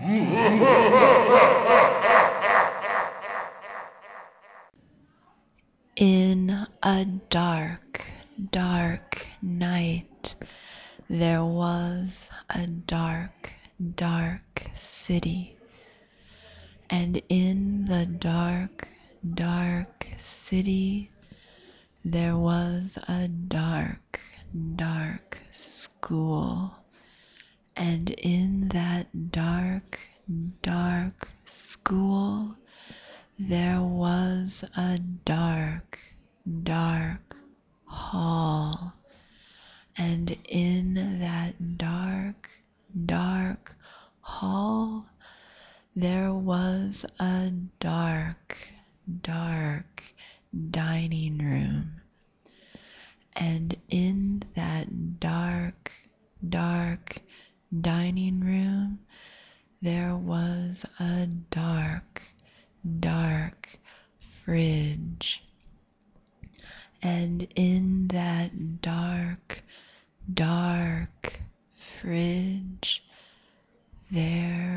In a dark, dark night, there was a dark, dark city. And in the dark, dark city, there was a dark, dark school. And in that dark, dark school, there was a dark, dark hall. And in that dark, dark hall, there was a dark, dark dining room. And in that dark, dark dining room, there was a dark, dark fridge. And in that dark, dark fridge, there